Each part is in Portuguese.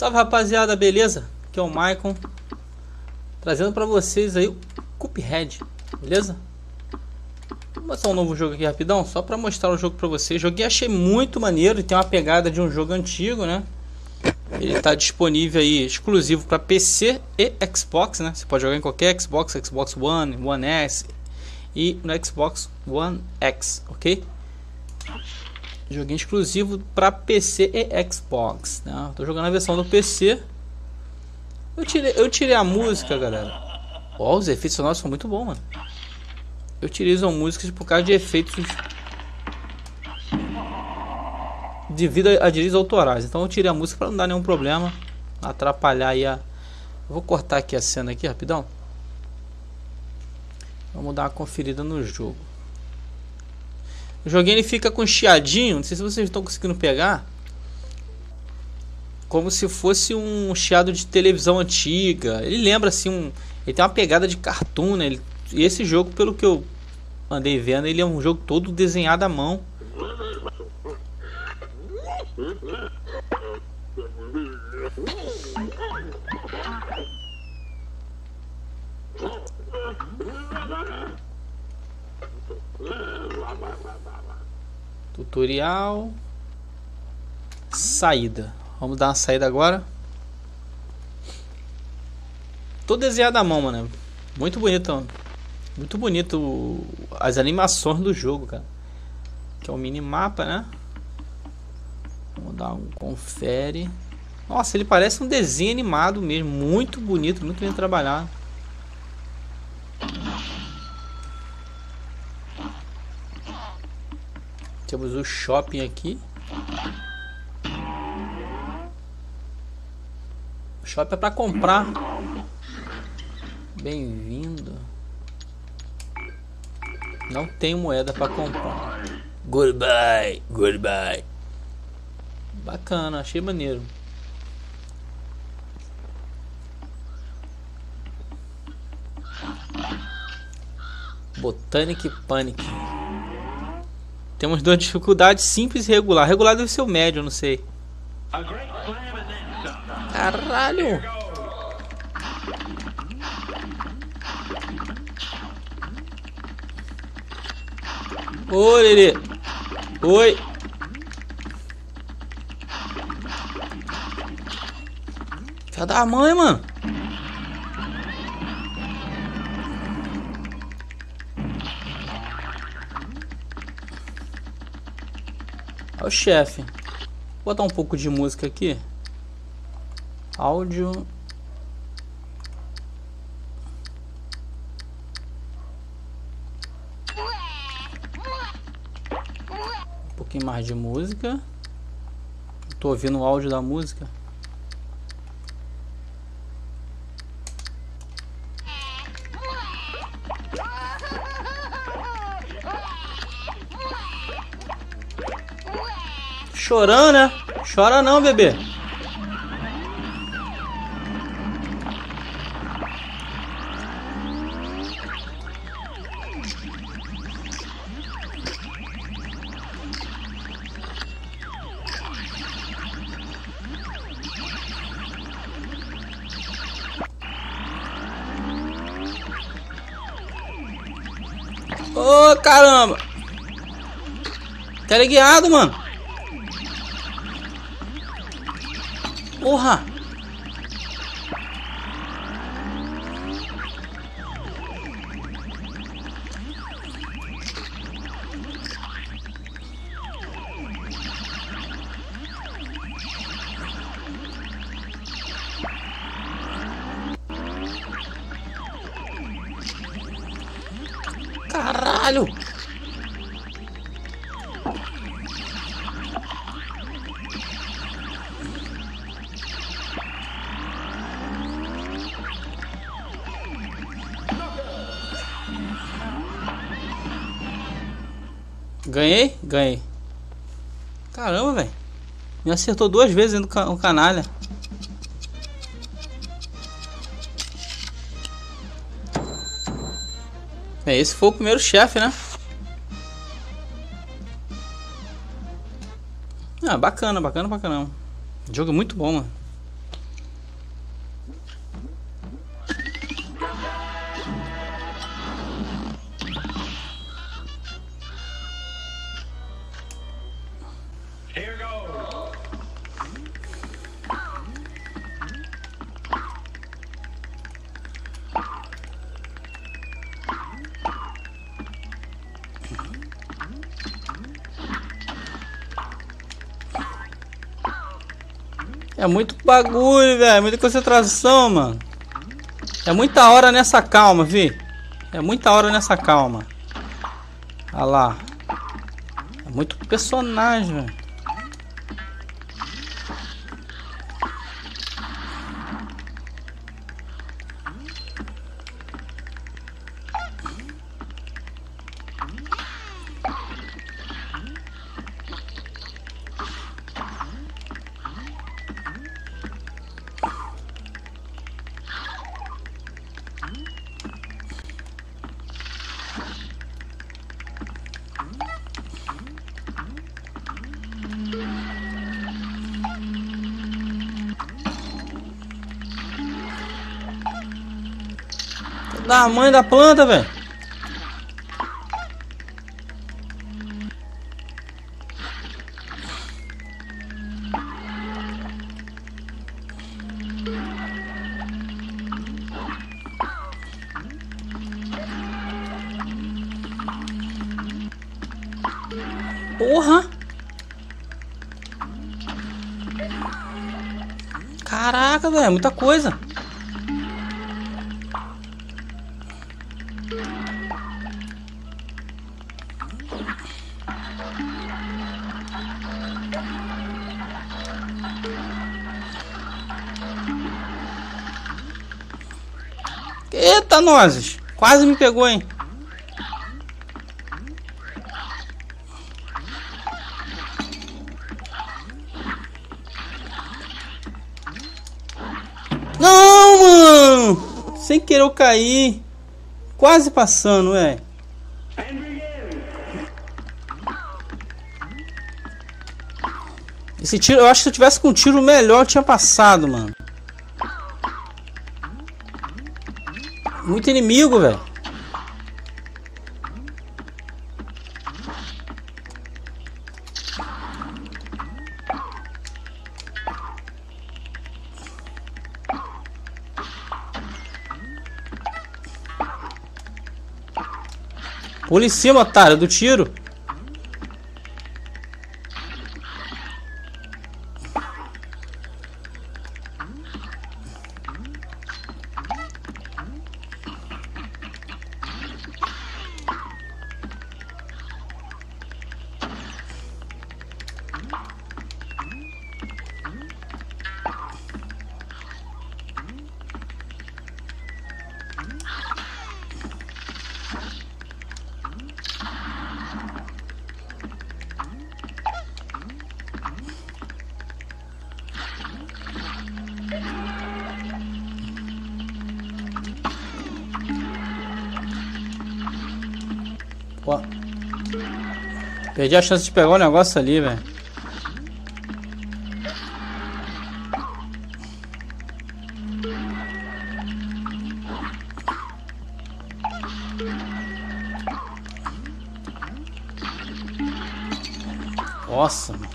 Salve rapaziada, beleza? Aqui é o Maicon, trazendo pra vocês aí o Cuphead, beleza? Vou mostrar um novo jogo aqui rapidão, só pra mostrar o jogo pra vocês. Joguei, achei muito maneiro e tem uma pegada de um jogo antigo, né? Ele tá disponível aí, exclusivo pra PC e Xbox, né? Você pode jogar em qualquer Xbox, Xbox One, One S e no Xbox One X, ok? Joguinho exclusivo para PC e Xbox, né? Tô jogando a versão do PC. Eu tirei a música, galera. Ó, os efeitos sonoros são muito bons, mano. Eu tirei as músicas por causa de efeitos devido a direitos autorais. Então eu tirei a música para não dar nenhum problema, atrapalhar aí a... Eu vou cortar aqui a cena aqui rapidão. Vamos dar uma conferida no jogo. O joguinho ele fica com chiadinho, não sei se vocês estão conseguindo pegar, como se fosse um chiado de televisão antiga. Ele lembra assim ele tem uma pegada de cartoon, né? E esse jogo, pelo que eu andei vendo, ele é um jogo todo desenhado à mão. Tutorial. Saída. Vamos dar uma saída agora. Tô desenhado à mão, mano. Muito bonito, mano. Muito bonito as animações do jogo, cara. Que é um minimapa, né? Vamos dar um confere. Nossa, ele parece um desenho animado mesmo. Muito bonito, muito bem trabalhado. Temos o shopping aqui. O shopping é para comprar. Bem-vindo. Não tem moeda para comprar. Goodbye, goodbye. Bacana, achei maneiro. Botanic Panic. Temos duas dificuldades, simples e regular. Regular deve ser o médio, eu não sei. Caralho! Oi, Lelê! Oi! Filha da mãe, mano! É o chefe. Vou botar um pouco de música aqui. Áudio. Um pouquinho mais de música. Tô ouvindo o áudio da música. Chorando, né? Chora não, bebê. Ô, caramba. Teleguiado, mano. Porra! Caralho! Ganhei? Ganhei. Caramba, velho. Me acertou duas vezes no canalha. Esse foi o primeiro chefe, né? Ah, bacana, bacana pra caramba. O jogo é muito bom, mano. É muito bagulho, velho. Muita concentração, mano. É muita hora nessa calma, vi. É muita hora nessa calma. Olha lá. É muito personagem, velho. Da mãe da planta, velho. Porra! Caraca, velho, muita coisa. Eita, nozes! Quase me pegou, hein? Não, mano! Sem querer eu cair. Quase passando, velho. Esse tiro, eu acho que se eu tivesse com um tiro melhor, eu tinha passado, mano. Muito inimigo, velho. Pula em cima, otário, do tiro. Ó. Perdi a chance de pegar o negócio ali, velho. Nossa, mano.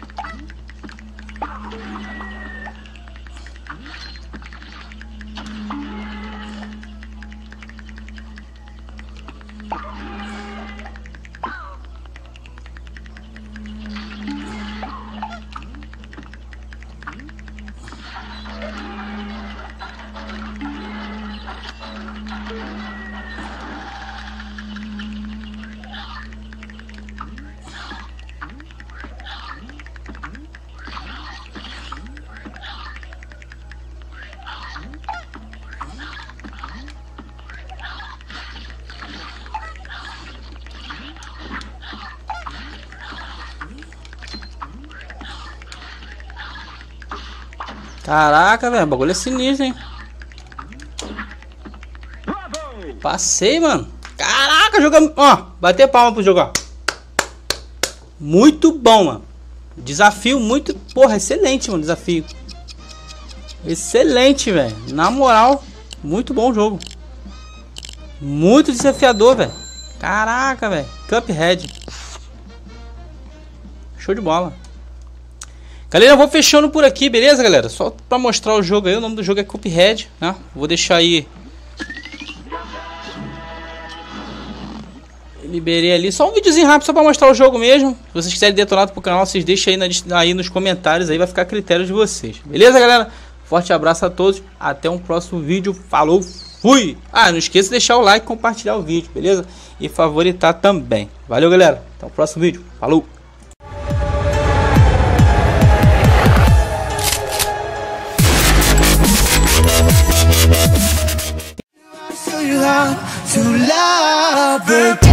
Caraca, velho, o bagulho é sinistro, hein? Passei, mano. Caraca, jogamos. Ó, bater palma pro jogo, ó. Muito bom, mano. Desafio muito. Porra, excelente, mano. Desafio. Excelente, velho. Na moral, muito bom o jogo. Muito desafiador, velho. Caraca, velho. Cuphead. Show de bola. Galera, eu vou fechando por aqui, beleza, galera? Só pra mostrar o jogo aí. O nome do jogo é Cuphead, né? Vou deixar aí Liberei ali. Só um videozinho rápido só pra mostrar o jogo mesmo. Se vocês quiserem detonado pro canal, vocês deixem aí nos comentários. Aí vai ficar a critério de vocês. Beleza, galera? Forte abraço a todos. Até um próximo vídeo. Falou, fui! Ah, não esqueça de deixar o like e compartilhar o vídeo, beleza? E favoritar também. Valeu, galera. Até o próximo vídeo. Falou! To love,